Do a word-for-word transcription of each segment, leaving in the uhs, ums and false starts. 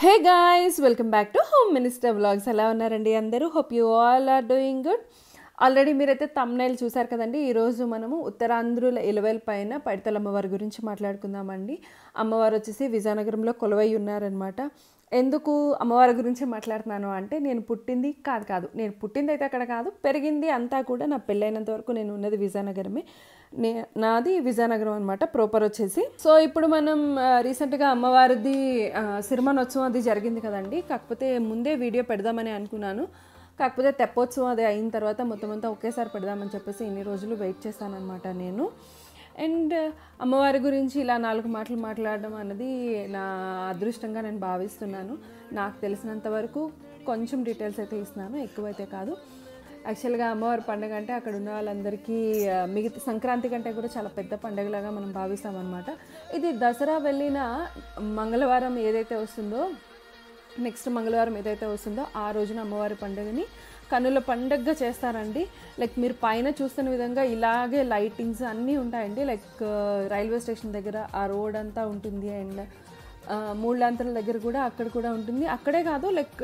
Hey guys, welcome back to Home Minister Vlogs. ఎలా ఉన్నారండి అందరూ? Hope you all are doing good. Already మీరైతే thumbnail చూసారు కదండి. ఈరోజు మనము ఉత్తరాంధ్రుల ఇలవేల్ పైన పైడితల్లి అమ్మవారి గురించి మాట్లాడుకుందామండి. అమ్మవారు వచ్చేసి విజయనగరంలో కొలువై ఉన్నారనమాట. ఎందుకు అమ్మవారి గురించి మాట్లాడుతున్నాను అంటే, నేను పుట్టింది కాదు కాదు నేను పుట్టింది అయితే అక్కడ కాదు, పెరిగింది అంతా కూడా నా పెళ్ళైనంత వరకు నేను ఉన్నది విజయనగరమే. నే నాది విజయనగరం అనమాట ప్రాపర్ వచ్చేసి. సో ఇప్పుడు మనం రీసెంట్గా అమ్మవారిది సిరిమానోత్సవం అది జరిగింది కదండి. కాకపోతే ముందే వీడియో పెడదామని అనుకున్నాను, కాకపోతే తెప్పోత్సవం అది అయిన తర్వాత మొత్తం అంతా ఒకేసారి పెడదామని చెప్పేసి ఇన్ని రోజులు వెయిట్ చేశాను అనమాట నేను. అండ్ అమ్మవారి గురించి ఇలా నాలుగు మాటలు మాట్లాడడం అన్నది నా అదృష్టంగా నేను భావిస్తున్నాను. నాకు తెలిసినంత వరకు కొంచెం డీటెయిల్స్ అయితే ఇస్తున్నాను, ఎక్కువైతే కాదు. యాక్చువల్గా అమ్మవారి పండుగ అంటే అక్కడ ఉన్న వాళ్ళందరికీ మిగతా సంక్రాంతి కంటే కూడా చాలా పెద్ద పండుగలాగా మనం భావిస్తామన్నమాట. ఇది దసరా వెళ్ళిన మంగళవారం ఏదైతే వస్తుందో, నెక్స్ట్ మంగళవారం ఏదైతే వస్తుందో ఆ రోజున అమ్మవారి పండుగని కన్నుల పండుగగా చేస్తారండి. లైక్ మీరు పైన చూస్తున్న విధంగా ఇలాగే లైటింగ్స్ అన్నీ ఉంటాయండి. లైక్ రైల్వే స్టేషన్ దగ్గర ఆ రోడ్ అంతా ఉంటుంది, అండ్ మూడులాంతల దగ్గర కూడా అక్కడ కూడా ఉంటుంది. అక్కడే కాదు, లైక్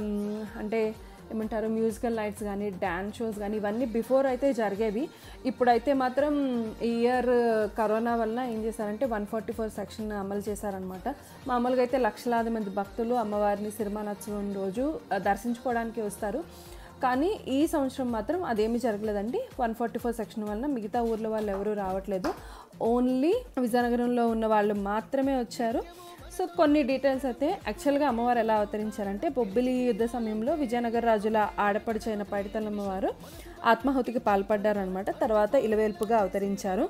అంటే ఏమంటారు, మ్యూజికల్ నైట్స్ కానీ డ్యాన్స్ షోస్ కానీ ఇవన్నీ బిఫోర్ అయితే జరిగేవి. ఇప్పుడైతే మాత్రం ఈ ఇయర్ కరోనా వల్ల ఏం చేశారంటే వన్ ఫార్టీ ఫోర్ సెక్షన్ అమలు చేశారనమాట. మామూలుగా అయితే లక్షలాది మంది భక్తులు అమ్మవారిని సిరిమానోత్సవం రోజు దర్శించుకోవడానికి వస్తారు, కానీ ఈ సంవత్సరం మాత్రం అదేమీ జరగలేదండి. వన్ ఫార్టీ ఫోర్ సెక్షన్ వలన మిగతా ఊర్లో వాళ్ళు ఎవరూ రావట్లేదు, ఓన్లీ విజయనగరంలో ఉన్న వాళ్ళు మాత్రమే వచ్చారు. సో కొన్ని డీటెయిల్స్ అయితే, యాక్చువల్గా అమ్మవారు ఎలా అవతరించారంటే, బొబ్బిలి యుద్ధ సమయంలో విజయనగర రాజుల ఆడపడుచైన పైడితల్లి అమ్మవారు ఆత్మాహుతికి పాల్పడ్డారనమాట. తర్వాత ఇలవేల్పుగా అవతరించారు.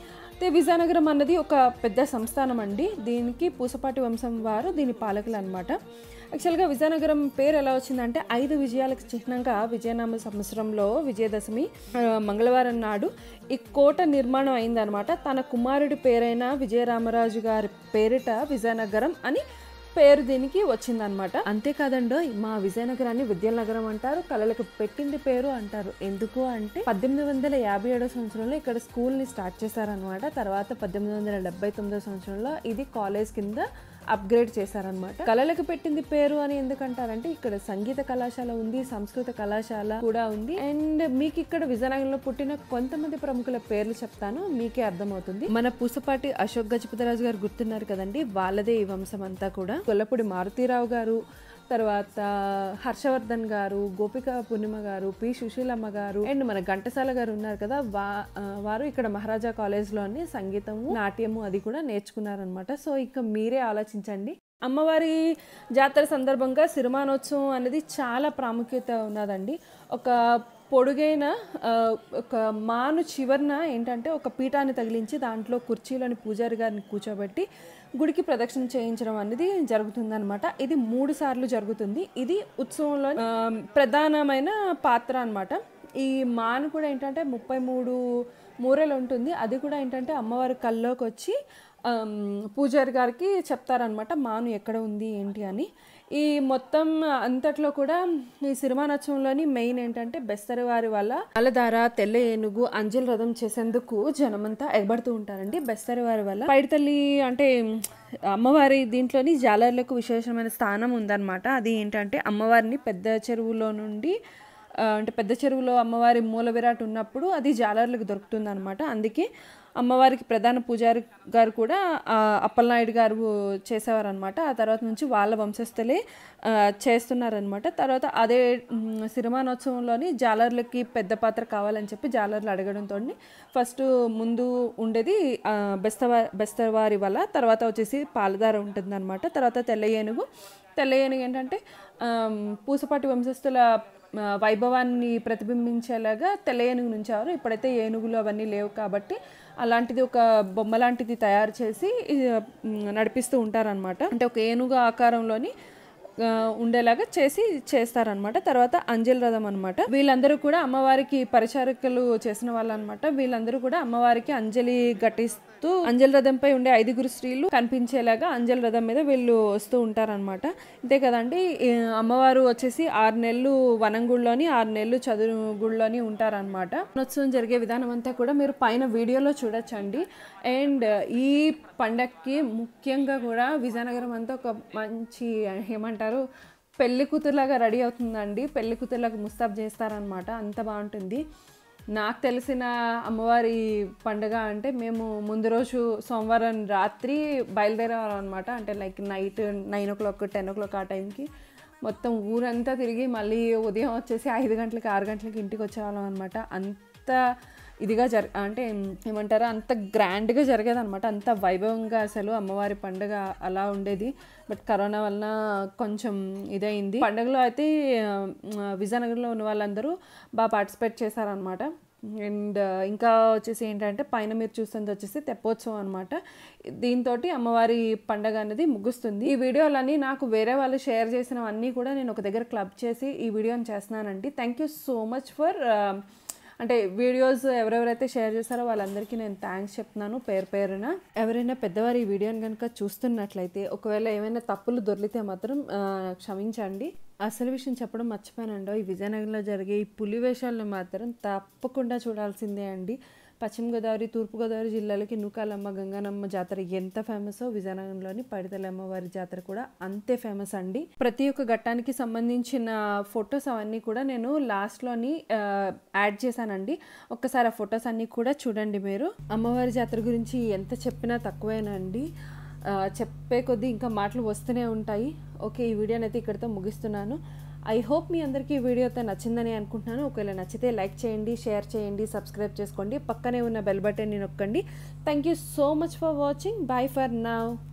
విజయనగరం అన్నది ఒక పెద్ద సంస్థానం అండి. దీనికి పూసపాటి వంశం వారు దీని పాలకులు అనమాట. యాక్చువల్గా విజయనగరం పేరు ఎలా వచ్చిందంటే, ఐదు విజయాలకు చిహ్నంగా విజయనామ సంవత్సరంలో విజయదశమి మంగళవారం నాడు ఈ కోట నిర్మాణం అయిందనమాట. తన కుమారుడి పేరైన విజయరామరాజు గారి పేరిట విజయనగరం అని పేరు దీనికి వచ్చిందనమాట. అంతేకాదండో, మా విజయనగరాన్ని విద్యల నగరం అంటారు, కళలకు పెట్టింది పేరు అంటారు. ఎందుకు అంటే పద్దెనిమిది వందల యాభై ఏడో సంవత్సరంలో ఇక్కడ స్కూల్ని స్టార్ట్ చేశారనమాట. తర్వాత పద్దెనిమిది వందల డెబ్బై తొమ్మిదో సంవత్సరంలో ఇది కాలేజ్ కింద అప్గ్రేడ్ చేశారనమాట. కళలకు పెట్టింది పేరు అని ఎందుకంటారంటే, ఇక్కడ సంగీత కళాశాల ఉంది, సంస్కృత కళాశాల కూడా ఉంది. అండ్ మీకు ఇక్కడ విజయనగరంలో పుట్టిన కొంతమంది ప్రముఖుల పేర్లు చెప్తాను, మీకే అర్థమవుతుంది. మన పూసపాటి అశోక్ గజపతిరాజు గారు గుర్తున్నారు కదండి, వాళ్ళదే ఈ వంశం అంతా కూడా. కొల్లపూడి మారుతీరావు గారు, తర్వాత హర్షవర్ధన్ గారు, గోపిక పూర్ణిమ గారు, పి సుశీలమ్మ గారు, అండ్ మన ఘంటసాల గారు ఉన్నారు కదా, వా వారు ఇక్కడ మహారాజా కాలేజ్లోని సంగీతము, నాట్యము అది కూడా నేర్చుకున్నారనమాట. సో ఇక మీరే ఆలోచించండి. అమ్మవారి జాతర సందర్భంగా సిరిమానోత్సవం అనేది చాలా ప్రాముఖ్యత ఉన్నదండి. ఒక పొడుగైన ఒక మాను చివరన ఏంటంటే ఒక పీఠాన్ని తగిలించి దాంట్లో కుర్చీలోని పూజారి గారిని కూర్చోబెట్టి గుడికి ప్రదక్షిణ చేయించడం అనేది జరుగుతుందన్నమాట. ఇది మూడు సార్లు జరుగుతుంది. ఇది ఉత్సవంలో ప్రధానమైన పాత్ర అనమాట. ఈ మాను కూడా ఏంటంటే ముప్పై మూడు మూరలు ఉంటుంది. అది కూడా ఏంటంటే అమ్మవారి కల్లోకి వచ్చి పూజారి గారికి చెప్తారనమాట మాను ఎక్కడ ఉంది ఏంటి అని. ఈ మొత్తం అంతట్లో కూడా ఈ సిరిమానోత్సవంలోని మెయిన్ ఏంటంటే బెస్తరి వారి వల్ల అలధార, తెల్ల ఏనుగు, అంజల్ రథం చేసేందుకు జనమంతా ఎగబడుతూ ఉంటారండి. బెస్తరి వారి వల్ల పైడితల్లి అంటే అమ్మవారి దీంట్లోని జాలర్లకు విశేషమైన స్థానం ఉందన్నమాట. అది ఏంటంటే అమ్మవారిని పెద్ద చెరువులో నుండి అంటే పెద్ద చెరువులో అమ్మవారి మూల విరాట్ ఉన్నప్పుడు అది జాలర్లకు దొరుకుతుంది అనమాట. అందుకే అమ్మవారికి ప్రధాన పూజారి గారు కూడా అప్పలనాయుడు గారు చేసేవారు అనమాట. ఆ తర్వాత నుంచి వాళ్ళ వంశస్థులే చేస్తున్నారనమాట. తర్వాత అదే సిరిమానోత్సవంలోని జాలర్లకి పెద్ద పాత్ర కావాలని చెప్పి జాలర్లు అడగడంతో ఫస్ట్ ముందు ఉండేది బెస్తవా బెస్తవారి వల్ల, తర్వాత వచ్చేసి పాలధార ఉంటుంది అనమాట. తర్వాత తెల్ల ఏనుగు తెల్ల ఏనుగు ఏంటంటే పూసపాటి వంశస్థుల వైభవాన్ని ప్రతిబింబించేలాగా తెల్ల ఏనుగు నుంచారు. ఇప్పుడైతే ఏనుగులు అవన్నీ లేవు కాబట్టి అలాంటిది ఒక బొమ్మ లాంటిది తయారు చేసి నడిపిస్తూ ఉంటారనమాట. అంటే ఒక ఏనుగు ఆకారంలోని ఉండేలాగా చేసి చేస్తారనమాట. తర్వాత అంజల్ రథం అనమాట. వీళ్ళందరూ కూడా అమ్మవారికి పరిచారకులు చేసిన వాళ్ళు అనమాట. వీళ్ళందరూ కూడా అమ్మవారికి అంజలి ఘటిస్తూ అంజల్ రథంపై ఉండే ఐదుగురు స్త్రీలు కనిపించేలాగా అంజల్ రథం మీద వీళ్ళు వస్తూ ఉంటారనమాట. అంతే కదండి, అమ్మవారు వచ్చేసి ఆరు నెలలు వనంగుడిలోని ఆరు నెలలు చదువుగుడిలోని ఉంటారనమాట. ఉత్సవం జరిగే విధానం అంతా కూడా మీరు పైన వీడియోలో చూడొచ్చండి. అండ్ ఈ పండగకి ముఖ్యంగా కూడా విజయనగరం అంతా ఒక మంచి ఏమంటారు పెళ్లి కూతురులాగా రెడీ అవుతుందండి. పెళ్లి కూతురులాగా ముస్తాబ్ చేస్తారనమాట, అంత బాగుంటుంది. నాకు తెలిసిన అమ్మవారి పండుగ అంటే మేము ముందు రోజు సోమవారం రాత్రి బయలుదేరేవాళ్ళం అనమాట. అంటే like night nine o'clock ten o'clock ఆ టైంకి మొత్తం ఊరంతా తిరిగి మళ్ళీ ఉదయం వచ్చేసి ఐదు గంటలకి ఆరు గంటలకి ఇంటికి వచ్చేవాళ్ళం అనమాట. అంత ఇదిగా జర అంటే ఏమంటారా అంత గ్రాండ్గా జరిగేది అనమాట, అంత వైభవంగా అసలు అమ్మవారి పండుగ అలా ఉండేది. బట్ కరోనా వలన కొంచెం ఇదైంది. పండుగలో అయితే విజయనగరంలో ఉన్న వాళ్ళందరూ బాగా పార్టిసిపేట్ చేశారనమాట. అండ్ ఇంకా వచ్చేసి ఏంటంటే పైన మీరు చూస్తుంది వచ్చేసి తెప్పోత్సవం అనమాట. దీంతో అమ్మవారి పండగ అనేది ముగుస్తుంది. ఈ వీడియోలన్నీ నాకు వేరే వాళ్ళు షేర్ చేసినవన్నీ కూడా నేను ఒక దగ్గర క్లబ్ చేసి ఈ వీడియోని చేస్తున్నానండి. Thank you so much for అంటే వీడియోస్ ఎవరెవరైతే షేర్ చేస్తారో వాళ్ళందరికీ నేను థ్యాంక్స్ చెప్తున్నాను పేరు పేరున. ఎవరైనా పెద్దవారు ఈ వీడియోని కనుక చూస్తున్నట్లయితే ఒకవేళ ఏమైనా తప్పులు దొరికితే మాత్రం క్షమించండి. అసలు విషయం చెప్పడం మర్చిపోయానండో, ఈ విజయనగరంలో జరిగే ఈ పులి వేషాలను మాత్రం తప్పకుండా చూడాల్సిందే అండి. పశ్చిమ గోదావరి తూర్పు గోదావరి జిల్లాలకి నూకాలమ్మ గంగానమ్మ జాతర ఎంత ఫేమసో విజయనగరంలోని పైడితల్లి అమ్మవారి జాతర కూడా అంతే ఫేమస్ అండి. ప్రతి ఒక్క ఘట్టానికి సంబంధించిన ఫొటోస్ అవన్నీ కూడా నేను లాస్ట్లోని యాడ్ చేశానండి. ఒక్కసారి ఆ ఫొటోస్ అన్నీ కూడా చూడండి మీరు. అమ్మవారి జాతర గురించి ఎంత చెప్పినా తక్కువేనండి, చెప్పే కొద్దీ ఇంకా మాటలు వస్తూనే ఉంటాయి. ఓకే, ఈ వీడియోని అయితే ఇక్కడితో ముగిస్తున్నాను. ఐ హోప్ మీ అందరికీ ఈ వీడియో అయితే నచ్చిందని అనుకుంటున్నాను. ఒకవేళ నచ్చితే లైక్ చేయండి, షేర్ చేయండి, సబ్స్క్రైబ్ చేసుకోండి, పక్కనే ఉన్న బెల్ బటన్ని నొక్కండి. Thank you so much for watching. Bye for now.